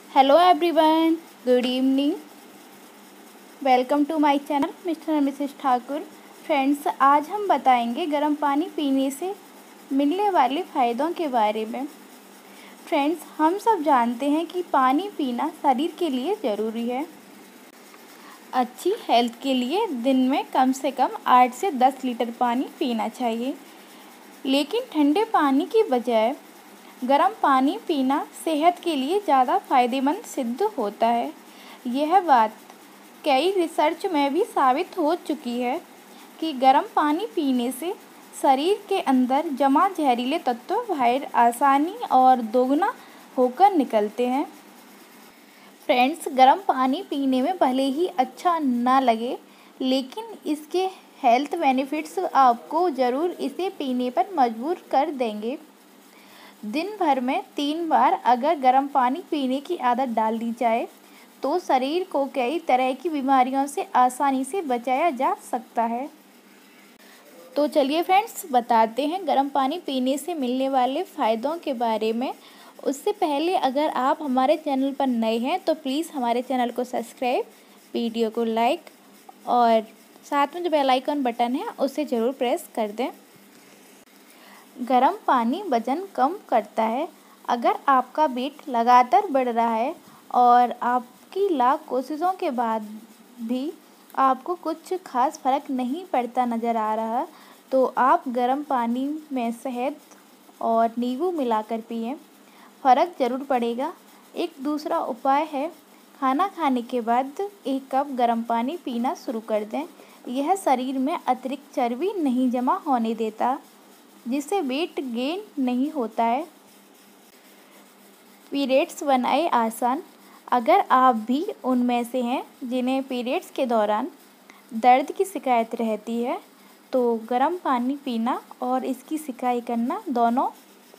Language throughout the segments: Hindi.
Hello everyone, good evening. Welcome to my channel Mr and Mrs Thakur. Friends, आज हम बताएंगे गर्म पानी पीने से मिलने वाले फ़ायदों के बारे में। फ्रेंड्स, हम सब जानते हैं कि पानी पीना शरीर के लिए ज़रूरी है। अच्छी हेल्थ के लिए दिन में कम से कम 8 से 10 लीटर पानी पीना चाहिए, लेकिन ठंडे पानी की बजाय गर्म पानी पीना सेहत के लिए ज़्यादा फायदेमंद सिद्ध होता है। यह बात कई रिसर्च में भी साबित हो चुकी है कि गर्म पानी पीने से शरीर के अंदर जमा जहरीले तत्व बाहर आसानी और दोगुना होकर निकलते हैं। फ्रेंड्स, गर्म पानी पीने में भले ही अच्छा ना लगे, लेकिन इसके हेल्थ बेनिफिट्स आपको ज़रूर इसे पीने पर मजबूर कर देंगे। दिन भर में 3 बार अगर गर्म पानी पीने की आदत डाल दी जाए तो शरीर को कई तरह की बीमारियों से आसानी से बचाया जा सकता है। तो चलिए फ्रेंड्स, बताते हैं गर्म पानी पीने से मिलने वाले फ़ायदों के बारे में। उससे पहले अगर आप हमारे चैनल पर नए हैं तो प्लीज़ हमारे चैनल को सब्सक्राइब, वीडियो को लाइक और साथ में जो बेल आइकन बटन है उसे ज़रूर प्रेस कर दें। गर्म पानी वज़न कम करता है। अगर आपका वेट लगातार बढ़ रहा है और आपकी लाख कोशिशों के बाद भी आपको कुछ खास फ़र्क नहीं पड़ता नज़र आ रहा, तो आप गर्म पानी में शहद और नींबू मिलाकर पिएं, फ़र्क ज़रूर पड़ेगा। एक दूसरा उपाय है, खाना खाने के बाद 1 कप गर्म पानी पीना शुरू कर दें। यह शरीर में अतिरिक्त चर्बी नहीं जमा होने देता, जिससे वेट गेन नहीं होता है। पीरियड्स बनाए आसान। अगर आप भी उनमें से हैं जिन्हें पीरियड्स के दौरान दर्द की शिकायत रहती है, तो गर्म पानी पीना और इसकी सिकाई करना दोनों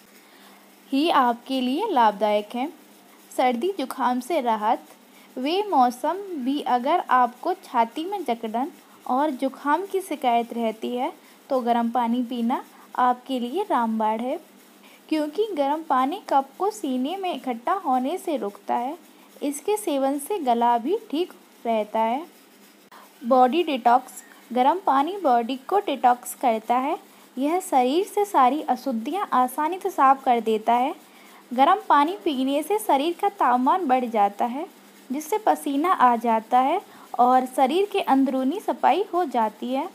ही आपके लिए लाभदायक हैं। सर्दी जुकाम से राहत। वे मौसम भी अगर आपको छाती में जकड़न और जुकाम की शिकायत रहती है तो गर्म पानी पीना आपके लिए रामबाण है, क्योंकि गर्म पानी कफ को सीने में इकट्ठा होने से रोकता है। इसके सेवन से गला भी ठीक रहता है। Body detox. गर्म पानी बॉडी को डिटॉक्स करता है। यह शरीर से सारी अशुद्धियां आसानी से साफ कर देता है। गर्म पानी पीने से शरीर का तापमान बढ़ जाता है, जिससे पसीना आ जाता है और शरीर के अंदरूनी सफाई हो जाती है।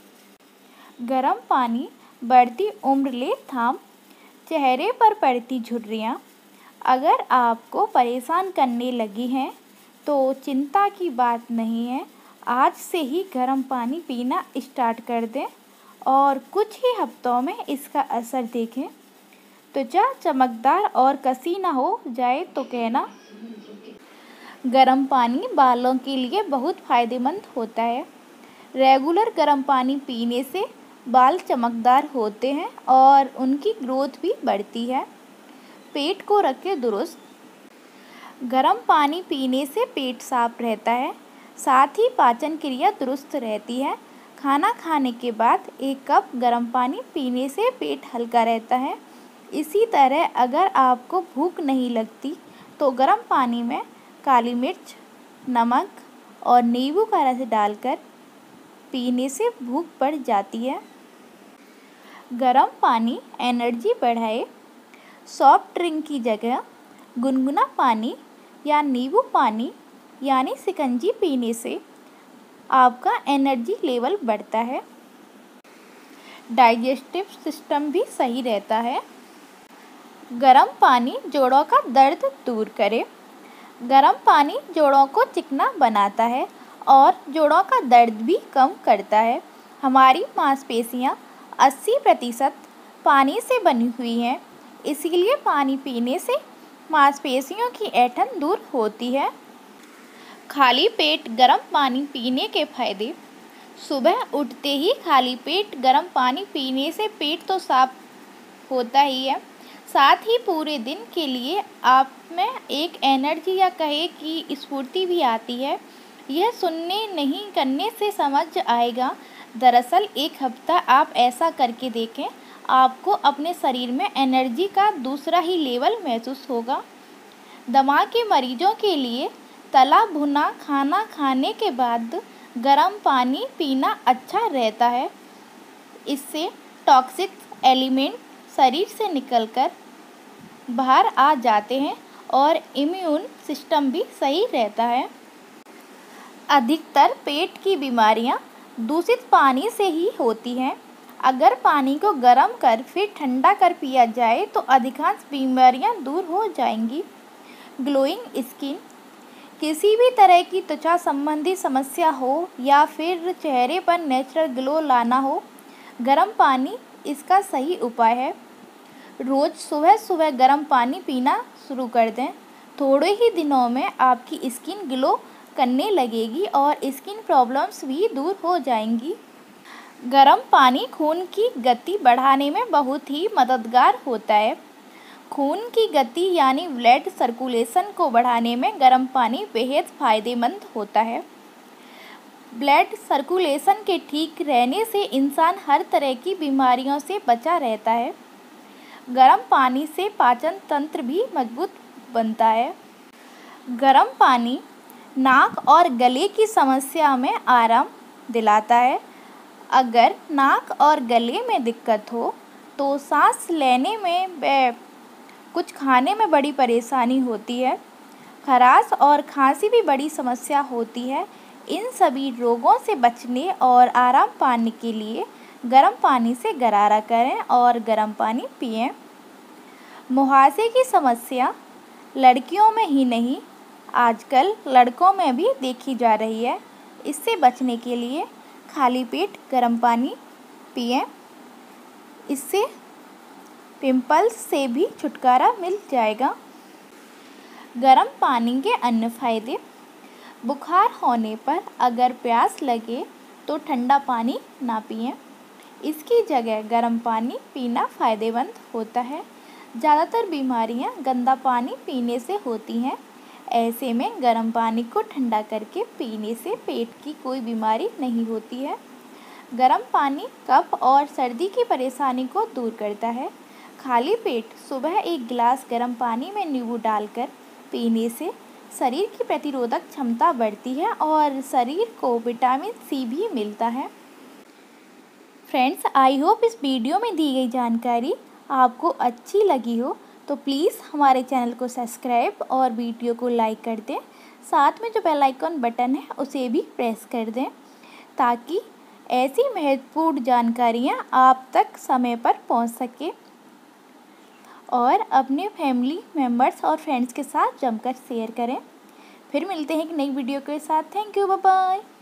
गर्म पानी बढ़ती उम्र ले थाम। चेहरे पर पड़ती झुर्रियाँ अगर आपको परेशान करने लगी हैं तो चिंता की बात नहीं है। आज से ही गर्म पानी पीना स्टार्ट कर दें और कुछ ही हफ्तों में इसका असर देखें। त्वचा चमकदार और कसी ना हो जाए तो कहना। गर्म पानी बालों के लिए बहुत फ़ायदेमंद होता है। रेगुलर गर्म पानी पीने से बाल चमकदार होते हैं और उनकी ग्रोथ भी बढ़ती है। पेट को रखें दुरुस्त। गर्म पानी पीने से पेट साफ रहता है, साथ ही पाचन क्रिया दुरुस्त रहती है। खाना खाने के बाद 1 कप गर्म पानी पीने से पेट हल्का रहता है। इसी तरह अगर आपको भूख नहीं लगती तो गर्म पानी में काली मिर्च, नमक और नींबू का रस डालकर पीने से भूख बढ़ जाती है। गर्म पानी एनर्जी बढ़ाए। सॉफ्ट ड्रिंक की जगह गुनगुना पानी या नींबू पानी यानी शिकंजी पीने से आपका एनर्जी लेवल बढ़ता है। डाइजेस्टिव सिस्टम भी सही रहता है। गर्म पानी जोड़ों का दर्द दूर करे। गर्म पानी जोड़ों को चिकना बनाता है और जोड़ों का दर्द भी कम करता है। हमारी मांसपेशियाँ 80% पानी से बनी हुई हैं, इसीलिए पानी पीने से मांसपेशियों की ऐंठन दूर होती है। खाली पेट गर्म पानी पीने के फायदे। सुबह उठते ही खाली पेट गर्म पानी पीने से पेट तो साफ होता ही है, साथ ही पूरे दिन के लिए आप में एक एनर्जी या कहे कि स्फूर्ति भी आती है। यह सुनने नहीं करने से समझ आएगा। दरअसल 1 हफ्ता आप ऐसा करके देखें, आपको अपने शरीर में एनर्जी का दूसरा ही लेवल महसूस होगा। दमा के मरीजों के लिए तला भुना खाना खाने के बाद गर्म पानी पीना अच्छा रहता है। इससे टॉक्सिक एलिमेंट शरीर से निकलकर बाहर आ जाते हैं और इम्यून सिस्टम भी सही रहता है। अधिकतर पेट की बीमारियां दूषित पानी से ही होती हैं। अगर पानी को गर्म कर फिर ठंडा कर पिया जाए तो अधिकांश बीमारियां दूर हो जाएंगी। ग्लोइंग स्किन, किसी भी तरह की त्वचा संबंधी समस्या हो या फिर चेहरे पर नेचुरल ग्लो लाना हो, गर्म पानी इसका सही उपाय है। रोज़ सुबह सुबह गर्म पानी पीना शुरू कर दें। थोड़े ही दिनों में आपकी स्किन ग्लो करने लगेगी और स्किन प्रॉब्लम्स भी दूर हो जाएंगी। गर्म पानी खून की गति बढ़ाने में बहुत ही मददगार होता है। खून की गति यानी ब्लड सर्कुलेशन को बढ़ाने में गर्म पानी बेहद फ़ायदेमंद होता है। ब्लड सर्कुलेशन के ठीक रहने से इंसान हर तरह की बीमारियों से बचा रहता है। गर्म पानी से पाचन तंत्र भी मजबूत बनता है। गर्म पानी नाक और गले की समस्या में आराम दिलाता है। अगर नाक और गले में दिक्कत हो तो सांस लेने में व कुछ खाने में बड़ी परेशानी होती है। खराश और खांसी भी बड़ी समस्या होती है। इन सभी रोगों से बचने और आराम पाने के लिए गर्म पानी से गरारा करें और गर्म पानी पिएं। मुहासे की समस्या लड़कियों में ही नहीं, आजकल लड़कों में भी देखी जा रही है। इससे बचने के लिए खाली पेट गर्म पानी पिएं। इससे पिंपल्स से भी छुटकारा मिल जाएगा। गर्म पानी के अन्य फायदे, बुखार होने पर अगर प्यास लगे तो ठंडा पानी ना पिएं। इसकी जगह गर्म पानी पीना फ़ायदेमंद होता है। ज़्यादातर बीमारियां गंदा पानी पीने से होती हैं। ऐसे में गर्म पानी को ठंडा करके पीने से पेट की कोई बीमारी नहीं होती है। गर्म पानी कफ और सर्दी की परेशानी को दूर करता है। खाली पेट सुबह एक गिलास गर्म पानी में नींबू डालकर पीने से शरीर की प्रतिरोधक क्षमता बढ़ती है और शरीर को विटामिन सी भी मिलता है। फ्रेंड्स, आई होप इस वीडियो में दी गई जानकारी आपको अच्छी लगी हो, तो प्लीज़ हमारे चैनल को सब्सक्राइब और वीडियो को लाइक कर दें। साथ में जो बेल आइकन बटन है उसे भी प्रेस कर दें ताकि ऐसी महत्वपूर्ण जानकारियाँ आप तक समय पर पहुँच सके और अपने फैमिली मेम्बर्स और फ्रेंड्स के साथ जमकर शेयर करें। फिर मिलते हैं एक नई वीडियो के साथ। Thank you, bye bye.